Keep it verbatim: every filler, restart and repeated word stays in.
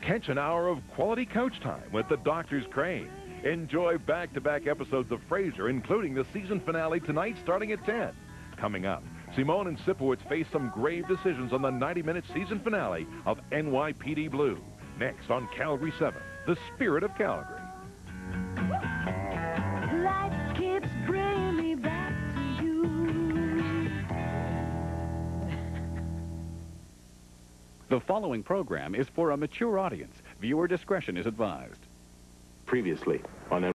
catch an hour of quality coach time with the Doctor's Crane. Enjoy back-to-back episodes of Frasier, including the season finale tonight starting at ten. Coming up, Simone and Sipowicz face some grave decisions on the ninety-minute season finale of N Y P D Blue. Next on Calgary seven, The Spirit of Calgary. Life keeps bringing me back to you. The following program is for a mature audience. Viewer discretion is advised. Previously on